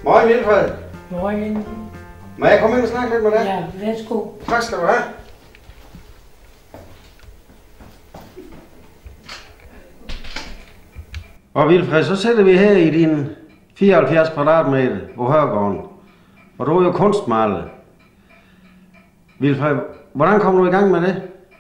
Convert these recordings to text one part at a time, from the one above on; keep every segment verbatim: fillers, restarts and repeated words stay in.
Moin Vilfred. Moin. Må jeg komme ind og snakke lidt med dig? Ja, værsgo. Tak skal du have. Og Vilfred, så sætter vi her i din fireoghalvfjerds kvadratmeter på Hørgården. Og du er jo kunstmaler. Vilfred, hvordan kom du i gang med det?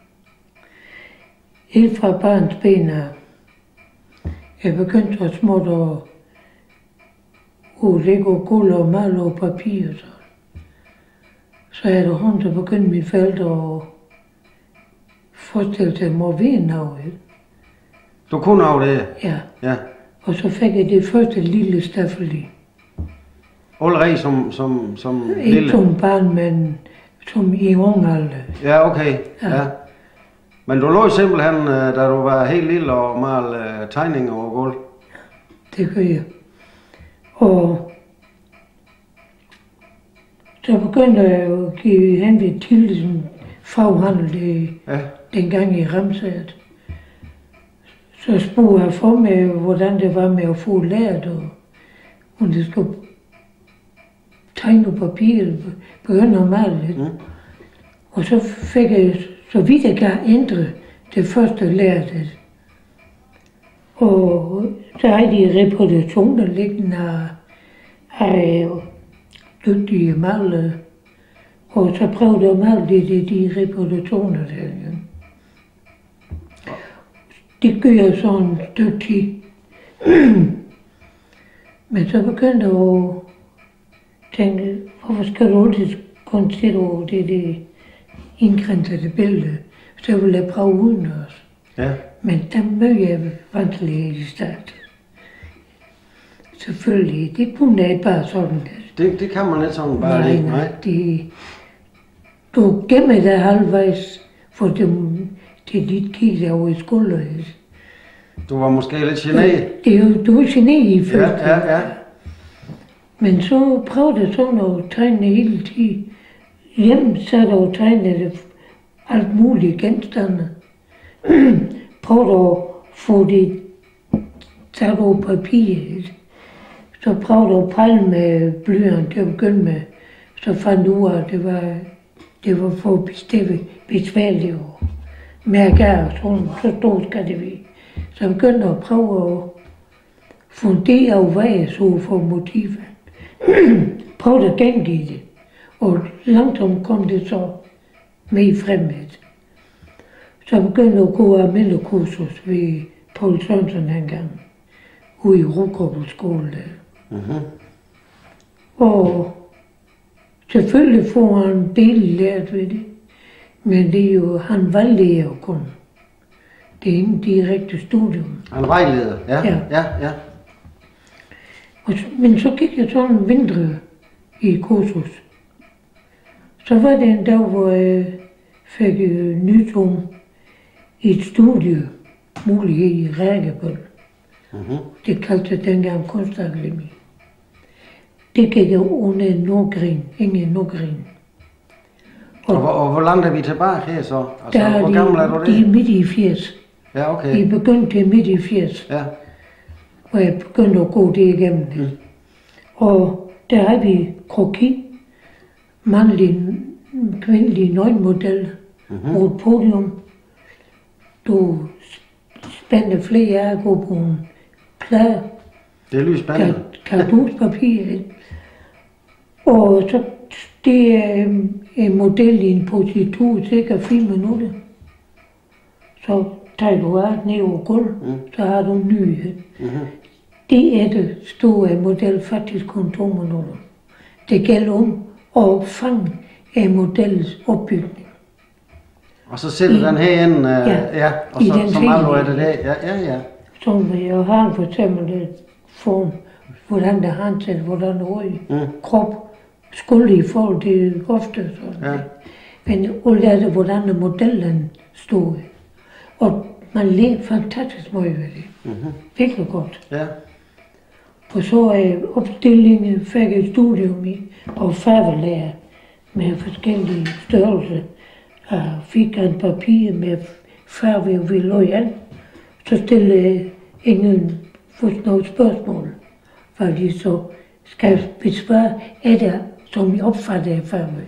Helt fra barns ben af. Jeg begyndte at småtte og og lægge og gulv og male og papir og så. Så jeg havde hånd, så begyndte mine forældre at forestille sig mig ved noget. Du kunne af det? Ja. Ja. Og så fik jeg det første lille staffeli. Allerede som, som, som Ikke lille? som barn, men som i ung alder. Ja, okay. Ja. Ja. Men du lå simpelthen, da du var helt lille, og malede tegninger over gulv? Det gør jeg. Og så begyndte jeg at give henved til sådan faghandel det, Ja. dengang i Ramsat. Så spurgte jeg for mig, hvordan det var med at få lært, og om det skulle tegne på papir, begynde at male lidt. Mm. Og så fik jeg, så vidt jeg kan ændre det første lærte. Og så har de reproduktioner liggende af, af dygtige malere. Og så prøvede jeg at male de, de, de reproduktioner der. Ja. Det gør jeg sådan et stykke tid. Men så begyndte jeg at tænke, hvorfor skal du altid kun sætte over det, det indgrænsede billede? Så ville jeg prøve uden også. Ja. Men der mødte jeg vanskelighed i starten. Selvfølgelig, det kunne jeg ikke bare sådan. Det, det kan man ikke sådan bare nej, lige. nej, det, du gemmer dig halvvejs, for det, til dit kigge over i skulderen. Du var måske lidt generet? Det er jo, du er generet i første. Ja, ja, ja. Men så prøvede jeg sådan at tegne hele tiden. Hjemme så der jo tegnet alt mulige genstande. Prøvede at få det taget over papiret. Så prøvede jeg at pejle med blyant til at begynde med. Så fandt jeg ud af, at det var, det var for bestemt besværligt at mærke af, sådan, så stort skal det være. Så jeg begyndte at prøve at fundere, hvad jeg så for motiver. Prøvede at gengive det. Og langsomt kom det så med fremad. Så begyndte jeg at gå almindelig kursus ved Poul Sørensen engang. Ude i Rugård skole der. Mm-hmm. Og selvfølgelig får han en del lært ved det. Men det er jo, han var lærer kun. Det er ikke direkte studium. Han vejleder, ja. Ja. Ja, ja. Og, men så gik jeg sådan en vinter i kursus. Så var det en dag, hvor jeg fik øh, nyt om et studie, mulighed i Rækkebøl. Mm-hmm. Det kaldte jeg dengang kunstakademi. Det gik jo under Nordgren, ingen Nordgren. Og, og, og hvor langt er vi tilbage her så? Altså, Der hvor de, gammel er du det? De er midt i firs. Ja, okay. De begyndte til midt i firs, Ja. og jeg begyndte at gå det igennem. Mm. Og der har vi kroki, mandlig, kvindelig nøgenmodel mm-hmm. på et podium. Du spændte flere af at gå på en plade. Det er lyst spændende. Kartonspapir. Og så det er en model i en positur, cirka fire minutter. Så tager du af ned over gulv, mm. så har du en nyhed. Mm-hmm. Det er det store model faktisk kun to minutter. Det gælder om at fange en models opbygning. Og så sætter I, den herinde, uh, ja, ja, og så, så maler du af det der. Ja, ja, ja. Så jeg har for eksempel et form, hvordan det har til, hvordan det er i mm. krop, skulle i forhold til hofte. Ja. Men at lære det, hvordan modellen stod. Og man lærte fantastisk meget ved det. Mm-hmm. Virkelig godt. Ja. Og så er opstillingen, fik et studium i, og farvelærer med forskellige størrelser af firkant papir med farve og viløjen. Så stillede ingen for noget spørgsmål, faktisk så skal besvare af det, som vi opfatter før med.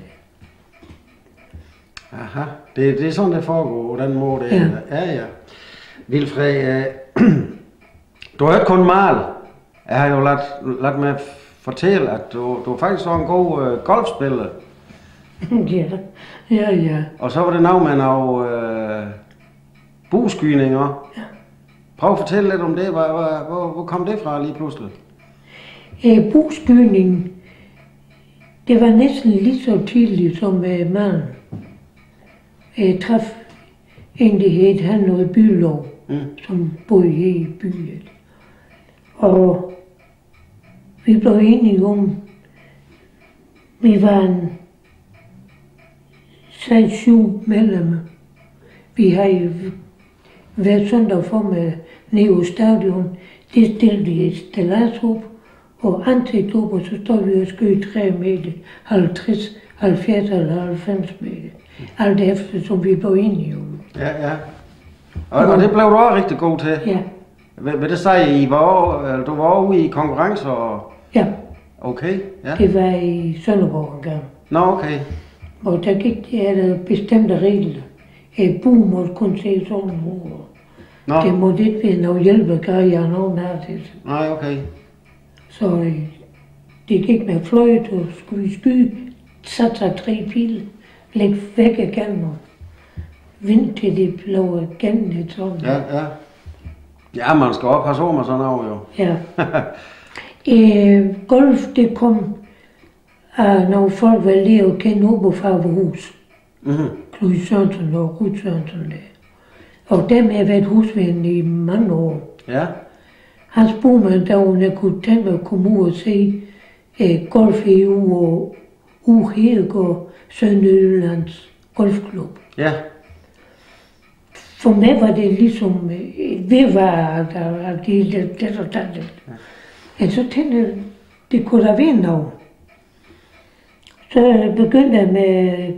Aha, det, det er sådan, det foregår på den måde. Ja. Ja, ja. Vilfred, øh, du har ikke kun mal. Jeg har jo ladt, ladt mig fortælle, at du, du faktisk var en god øh, golfspiller. Ja, ja, ja. Og så var det noget med nogle øh, bueskydninger. Ja. Prøv at fortælle lidt om det. Hvor, hvor, hvor, hvor kom det fra lige pludselig? Øh, bueskydningen, det var næsten lige så tidligt som øh, manden. Jeg traf en, der hed han noget Bylov, mm. som boede i byen. Og vi blev enige om, vi var en seks syv medlemmer. Vi har jo hver søndag for med nede på stadion, det stillede vi et stillads op, og ansigt op, og så står vi og skyder tre meter, halvtreds, halvfjerds eller halvfems meter. Alt efter, som vi blev enige om. Ja, ja. Og, og det blev du også rigtig god til? Ja. Vil, vil det sige, I var, eller du var ude i konkurrencer? Og... Ja. Okay, ja. Det var i Sønderborg engang. Nå, okay. Og der gik det der bestemte regler. Et bu måtte kun se sådan ud. Nå. Det måtte ikke være noget hjælpegrejer og nogen af det. Nej, okay. Så øh, det gik med fløjt, og skulle vi skyde, satte sig tre pile, lægge væk af gangen og vente til det blev gangen lidt sådan. Ja, ja. Ja, man skal også passe over med sådan noget, jo. Ja. øh, golf, det kom af nogle folk, der lige at kende op på Farverhus. Mm-hmm. Louis Sørensen og Ruth Sørensen der. Og dem har været husven i mange år. Ja. Han spurgte mig, da hun jeg kunne tænke mig at komme ud og se eh, golf i E U og U Hedegaard, Sønderjyllands Golfklub. Ja. For mig var det ligesom et virvar, der var det, det, det og det. Men så tænkte jeg, det kunne da være noget. Så begyndte jeg med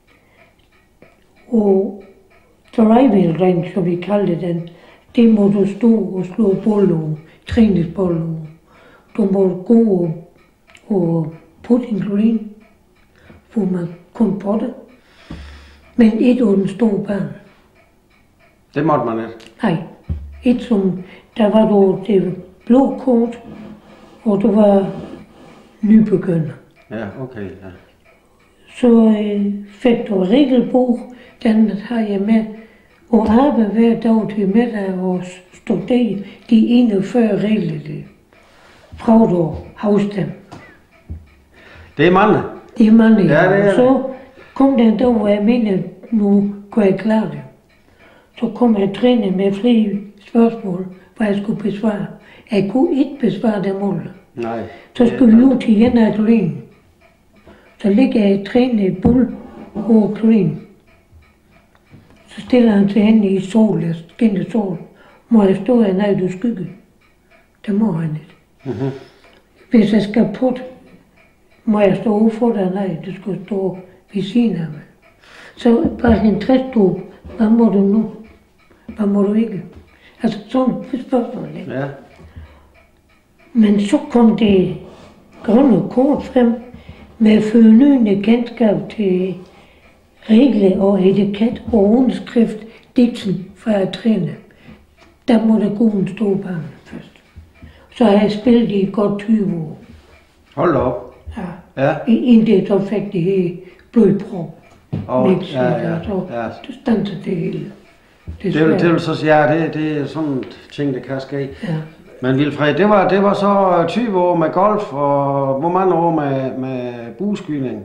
og driving range, som vi kaldte den, det må du stå og slå bold og træningsbold og du må gå og, og putting green, hvor man kun potte, men et uden stor barn. Det måtte man ikke. Nej, et som, der var du det blå kort, og du var nybegynder. Ja, okay, ja. Så øh, fik du regelbog, den har jeg med, og arbejde hver dag til middag og studere de enogfyrre regler, det prøvede at afstemme. Det er mange. Det er mange, ja. Det er så kom der en dag, hvor jeg mente, nu kunne jeg klare det. Så kom jeg træne med flere spørgsmål, hvor jeg skulle besvare. Jeg kunne ikke besvare dem alle. Nej. Så skulle vi ud til Jena Green. Så ligger jeg træne i bull og green. Så stiller han til hende i sol, jeg skinner sol. Må jeg stå her, nej, du skygge. Det må han ikke. Mm-hmm. Hvis jeg skal putte, må jeg stå ude for dig, nej, du skal stå ved siden af mig. Så bare en træstub, hvad må du nu? Hvad må du ikke? Altså sådan spørgsmål, ikke? Ja. Men så kom det grønne kort frem med fornyende kendskab til regler og etiket og underskrift Dixon fra at træne. Der må der gå en stor barn først. Så har jeg spillet i godt tyve år. Hold da op. Ja. Ja. Inden det så fik det her blodprop. Og, Mix, ja, ja, så ja. det standede det hele. Det vil, det vil så sige, ja, det, det er sådan ting, der kan ske. Ja. Men Vilfred, det var, det var så tyve år med golf, og hvor mange år med, med bueskydning?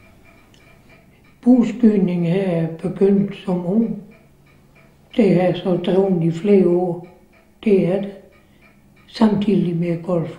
Bueskydning er begyndt som ung. Det har så drevet i flere år. Det er det. Samtidig med golf.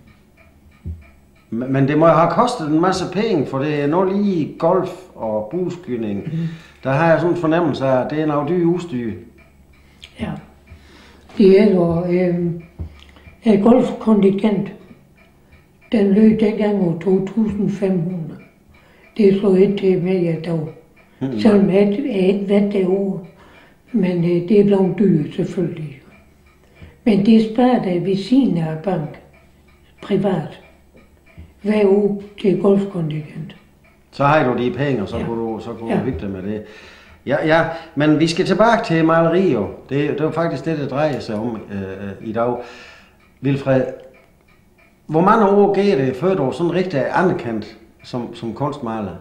Men det må jo have kostet en masse penge, for det er noget lige golf og bueskydning. Mm. Der har jeg sådan en fornemmelse af, at det er noget dyre udstyr. Ja. Det er jo øh, øh, golfkontingent. Den løb dengang over to tusind fem hundrede. Det slog ikke til med i dag. Mm. Selvom jeg ikke været derovre. Men øh, det er blevet dyrt selvfølgelig. Men det sparer der ved siden af bank. Privat. hver uge til golfkontingent. Så har du de penge, og så Ja. kunne du, så kunne Ja. du hygge dig med det. Ja, ja, men vi skal tilbage til maleri jo. Det, det er jo faktisk det, det drejer sig om øh, i dag. Vilfred, hvor mange år gik det, før du var sådan rigtig anerkendt som, som kunstmaler?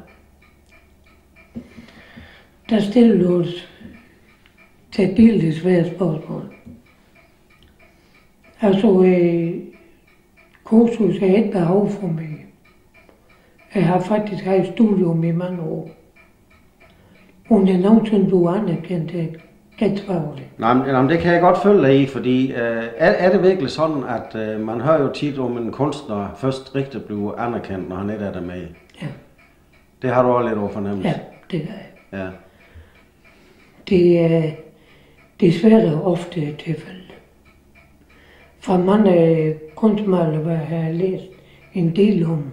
Der stillede du et særdeles svært spørgsmål. Altså, øh, kursus er ikke behov for mig. Jeg har faktisk haft et studium i mange år. Om jeg nogensinde blev anerkendt, det kan svare det. Nej, men, jamen, det kan jeg godt følge dig i, fordi øh, er, er det virkelig sådan, at øh, man hører jo tit om en kunstner først rigtig bliver anerkendt, når han ikke er der med? Ja, Det har du også lidt over fornemmelse. ja, det er jeg. Ja. Det er desværre ofte et tilfælde. Fra mange kunstmalere, hvad jeg har læst en del om,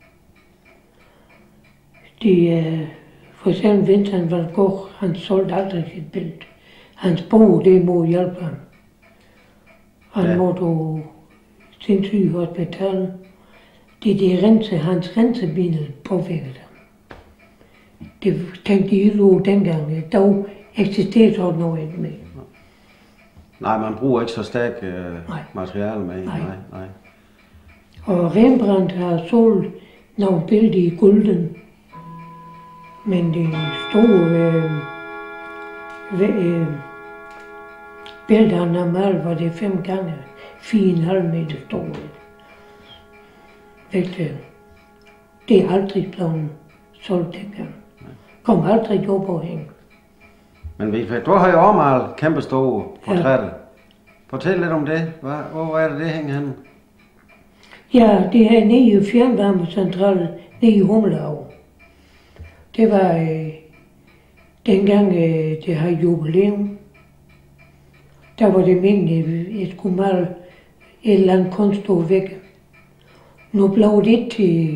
de er for eksempel Vincent van Gogh, han solgte aldrig sit billede. Hans bog, det må hjælpe ham. Han Ja. må du sindssygt hospital. Det er det rense, hans rensebiddel påvirker ham. Det tænkte de jo dengang, dog eksisterer sådan noget ikke mere. Nej, man bruger ikke så stærkt øh, Nej. materiale med. Nej. Nej, nej. Og Rembrandt har solgt nogle billeder i gulden. Men det store øh, øh, billeder, han har malet, var det fem gange fire komma fem meter store. Virkelig. Det er aldrig blevet solgt dengang. Kom aldrig op på hænge. Men Vilfred, du har jo også malet kæmpe store portrætter. Ja. Fortæl lidt om det. Hvor, hvor er det, det hænger henne? Ja, det her nede i fjernvarmecentralen, nede i Humlehav. Det var øh, dengang, øh, det har jubilæum. Der var det meningen, at jeg skulle male et eller andet kunst over væggen. Nu blev det til...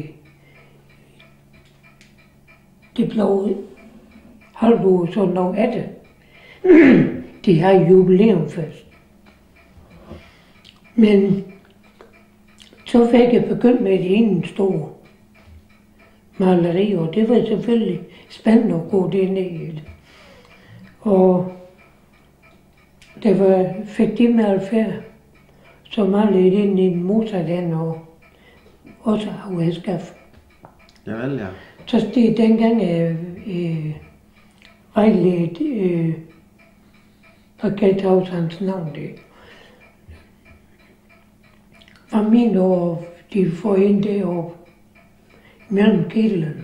Det blev halvår sådan noget af det. De har jubilæum først. Men så fik jeg begyndt med det ene store maleri, og det var selvfølgelig spændende at gå derned i det. Og det var, fik de malet færd, så malede jeg ind i en motorland og også af skaf. Javel, ja. Så det dengang jeg øh, vejledt, øh, og kan tage hans navn det. Fra min år, de får ind deroppe mellem kælderne.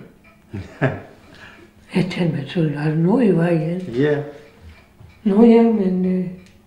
Jeg tænkte mig, så er der noget i vejen. Ja. Nå ja, men øh,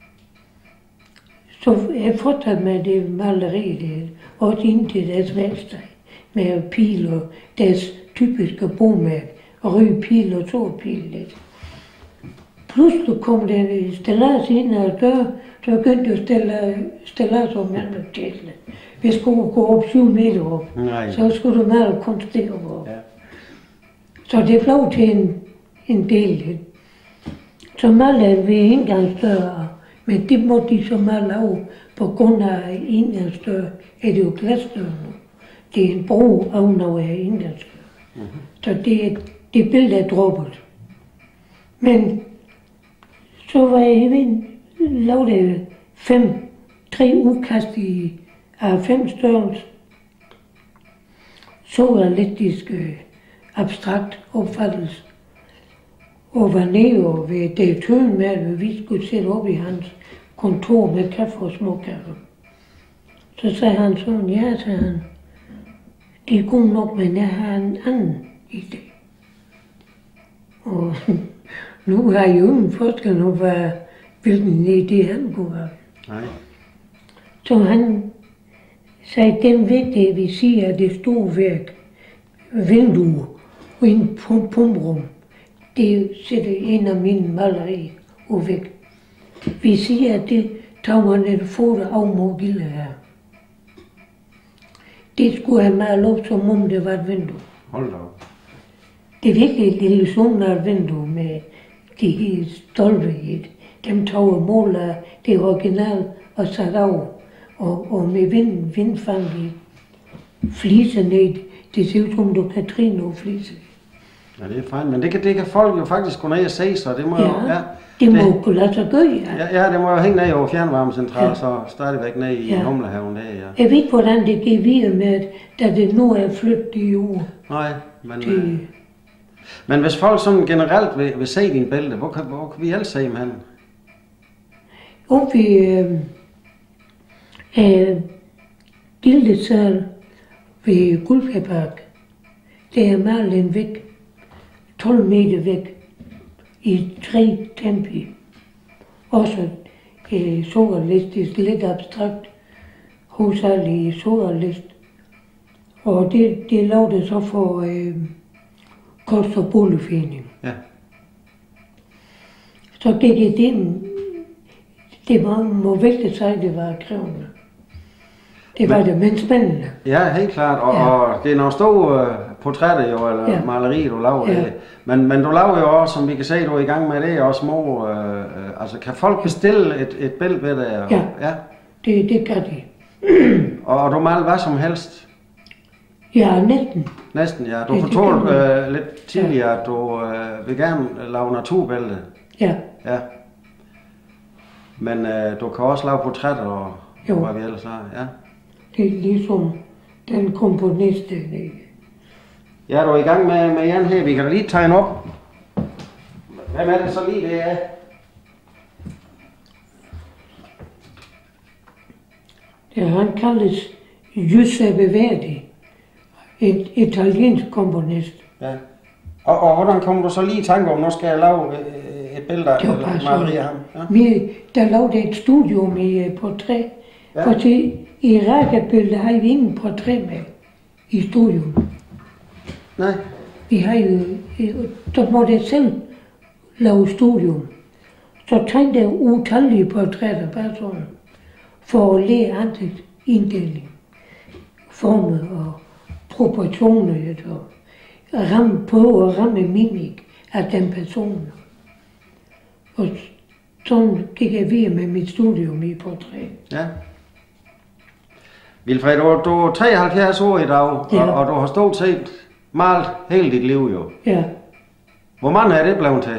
så jeg fortsatte med det maleri, det, også ind til deres venstre, med pil og deres typiske bomærke, og røde pil og sort pil lidt. Pludselig kom der en stillads ind ad døren, så begyndte jeg at stille stillads om mellem kælderne. Vi skulle gå op syv meter op, Nej. så skulle du male kunst deroppe. Ja. Så det blev til en, en del. Så malede vi indgangsdøre, men det måtte de så male af på grund af indgangsdøre. Er det jo glasdøre nu. Det er en bro ovenover af indgangsdøre. Mm-hmm. Så det, det billede er droppet. Men så var jeg ved, lavede fem, tre udkast i af fem størrelse. Så realistisk øh, abstrakt opfattelse. Og var nede og ved direktøren med, at vi skulle sætte op i hans kontor med kaffe og småkaffe. Så sagde han sådan, ja, sagde han, det er god nok, men jeg har en anden idé. Og nu har jeg jo ingen forskel nu, hvad, hvilken idé han kunne have. Nej. Så han sagde, den vigtige, vi siger, at det store værk, vinduer og en pum pumrum, det sætter en af mine malerier og væk. Vi siger, at det tager man et foto af Mogille her. Det skulle have malet op, som om det var et vindue. Hold da op. Det er virkelig en illusion af et vindue med de her stolpe i det. Dem tog og mål af det original og sat af, og, og med vind, vindfang i. fliser ned. Det ser ud som, du kan trine nogle fliser. Ja, det er fint, men det kan, det kan folk jo faktisk gå ned og se, så det må Ja, jo... Ja, det må jo kunne lade sig gøre, ja. Ja, ja, det må jo hænge ned over fjernvarmecentral, ja. Så stadigvæk ned i Ja. Humlehaven der, ja. Jeg ved ikke, hvordan det går videre med, at da det nu er flyttet i uger. Nej, men... Det, Øh, men hvis folk sådan generelt vil, vil se dine billeder, hvor kan, hvor kan vi ellers se dem hen? og vi øh, øh, bildesal ved Guldfjerdpark. Det er malet en væg, tolv meter væk, i tre tempi. Også øh, sukkerlist, lidt abstrakt, hovedsageligt sukkerlist. Og det, det lavede så for øh, Kost- og Boligforening. Ja. Så gik det ind. Det var, må vigtigt sige, det var krævende. Det var men, det, men spændende. Ja, helt klart. Og, ja. og det er nogle store uh, portrætter jo, eller ja. malerier, du laver. Ja. Det. Men, men du laver jo også, som vi kan se, du er i gang med det, og små... Uh, uh, altså, kan folk bestille et, et billede ved det? Og, ja, ja. Det, det kan de. og, og du maler hvad som helst? Ja, næsten. Næsten, ja. Du fortalte uh, lidt tidligere, ja. at du uh, vil gerne lave naturbilleder. Ja. Ja. Men uh, du kan også lave portrætter og jo. Hvad vi ellers har, ja. Det er ligesom den komponist, der. Ja, du er i gang med, med Jan her. Vi kan da lige tegne op. Hvem er det så lige, det er? Ja, han kaldes Giuseppe Verdi. Et italiensk komponist. Ja. Og, og hvordan kommer du så lige i tanke om, nu skal jeg lave et billede af Maria ham? Ja. Vi, der lavede et studium i portræt. Ja. Og til, i rækkebilledet har vi ingen portræt med i studium. Nej. Vi har jo, så må det selv lave studium. Så tegnede jeg utallige portrætter, bare sådan, for at lære ansigtsinddeling, former og proportioner, og ramme på og ramme mimik af den person. Og sådan gik jeg videre med mit studium i portræt. Ja. Vilfred, du, du er treoghalvfjerds år i dag, ja. og, og du har stort set malet hele dit liv jo. Ja. Hvor mange er det blevet til?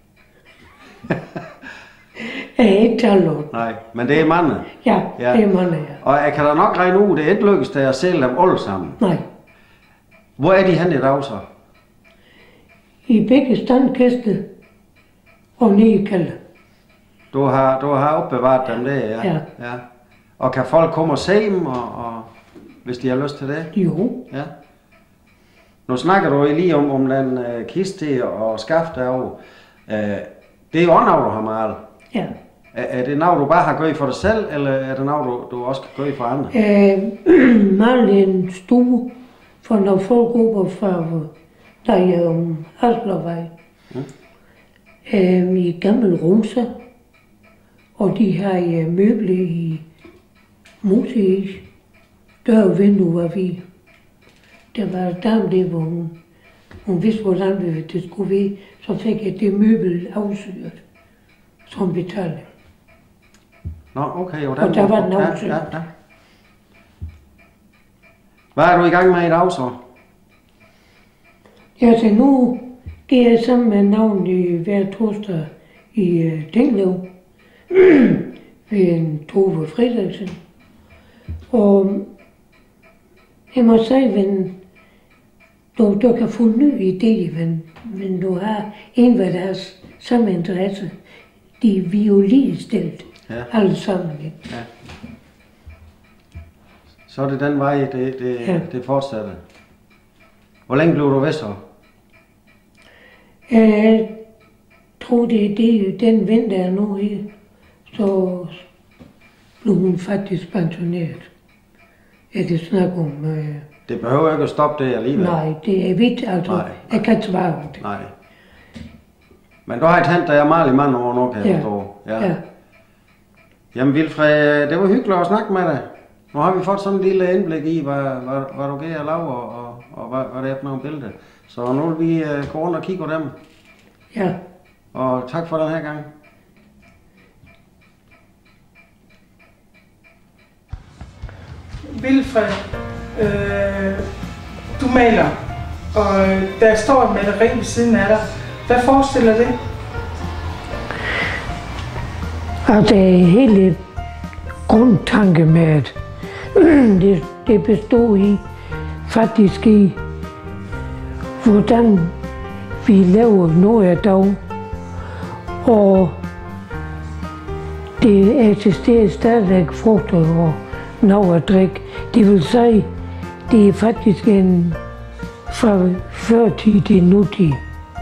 Jeg er ikke tallet. Nej, men det er mange. Ja, ja, det er mange, ja. Og jeg kan da nok regne ud, det er ikke lykkes at sælge dem alle sammen. Nej. Hvor er de henne i dag så? I begge standkiste og nede i kælder. Du har, du har opbevaret dem der, ja. Ja. ja. Og kan folk komme og se dem, og, og, hvis de har lyst til det? Jo. Ja. Nu snakker du lige om, om den uh, kiste og skaft derovre. Uh, det er jo også noget, du har malet. Ja. Er, er det noget, du bare har gjort for dig selv, eller er det noget, du, du også kan gøre for andre? Øh, malet en stue for nogle folkegrupper fra, der er um, Haslervej. Mm. Øh, I gammel rosa. Og de har uh, møbler i moseis. Dør og vinduer var vi. Der var en dame der, hvor hun, hun vidste, hvordan det skulle være. Så fik jeg det møbel afsyret som betaling. Nå, okay. Og, og der var den afsyret. Ja, ja, ja. Hvad er du i gang med i dag så? Ja, så nu går jeg sammen med navn i hver torsdag i uh, Tinglev ved en Tove Frederiksen. Og jeg må sige, at du, du kan få en ny idé, men, men du har en af deres samme interesse. De er violinstilt, ja. Alle sammen. Ja. Så er det den vej, det, det, ja. det fortsatte. Hvor længe blev du ved så? Jeg tror, det, det er den vinter er nu her. Så blev hun faktisk pensioneret. Er det snak om... Øh... Det behøver ikke at stoppe det alligevel. Nej, det er vidt, altså. Nej, nej. Jeg kan ikke svare om det. Nej. Men du har et hent, der er meget i mange år nu, kan jeg ja. forstå. Ja. ja. Jamen Vilfred, det var hyggeligt at snakke med dig. Nu har vi fået sådan en lille indblik i, hvad, hvad, hvad du gør at lave, og, og, og hvad, hvad det er for nogle billeder. Så nu vil vi uh, gå rundt og kigge på dem. Ja. Og tak for den her gang. Vilfred. Øh, du maler, og der står et maleri ved siden af dig. Hvad forestiller det? Og det er hele grundtanke med, at det, det bestod i, faktisk i, hvordan vi laver noget af dag, og det eksisterer stadigvæk frugter og noget at drikke. Det vil sige, det er faktisk en fra førtid til nutid.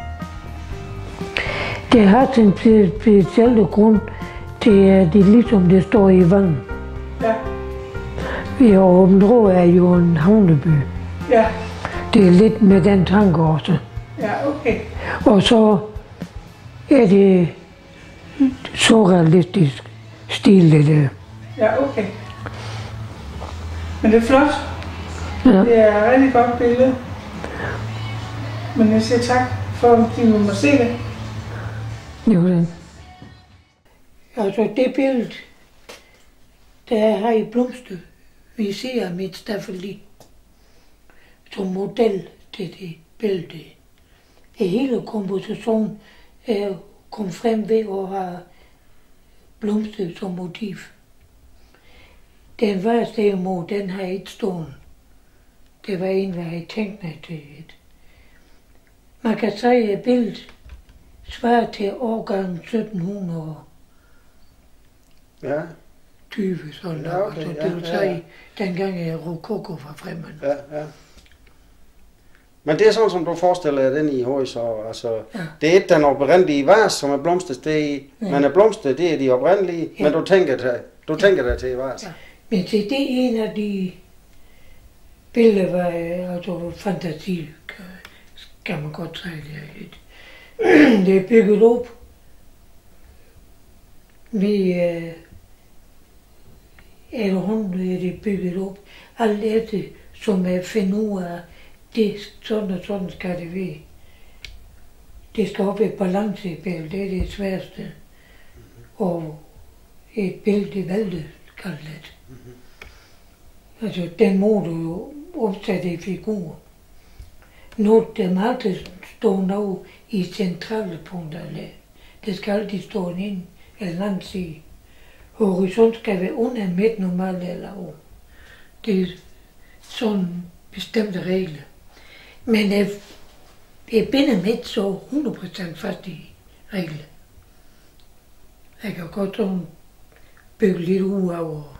Det har sin specielle grund til, at det ligesom det står i vand. Ja. Vi har Åbenrå er jo en havneby. Ja. Det er lidt med den tanke også. Ja, okay. Og så er det surrealistisk stil, det der. Ja, okay. Men det er flot. Ja. Det er et rigtig godt billede. Men jeg siger tak for, at de må se det. Jo, det. Altså det billede, der er her i Blomster, vi ser mit staffeli som model til det billede. Hele kompositionen er kom frem ved at have blomster som motiv. Den var derimod, den har ikke stående. Det var en, der havde tænkt mig til et. Man kan sige, at billedet svarer til årgangen sytten tyve, Ja. sådan Ja, okay. altså, Ja, det vil ja, sige, ja. dengang er rokoko var fremme. Ja, ja. Men det er sådan, som du forestiller dig den i højs, altså, ja. Det er ikke den oprindelige vas, som er blomster, det er i, ja. Men er blomster, det er de oprindelige, ja. Men du tænker dig, du ja. tænker dig til vas. Ja. Men til det er en af de billeder, var altså fantasi, kan man godt sige det. Det er bygget op. Vi er efterhånden er det bygget op. Alt efter, som er finde ud af, det, sådan og sådan skal det være. Det skal op i balance i billedet, det er det sværeste. Og et billede valgte, kaldt det. Altså, den må du jo opsætte i figurer. Når det malte står noget i centrale punkter, det skal altid stå en ind eller en anden side. Horisont skal være under midt normalt eller over. Det er sådan bestemte regler. Men jeg, jeg binder midt så hundrede procent fast i regler. Jeg kan godt sådan bygge lidt ud over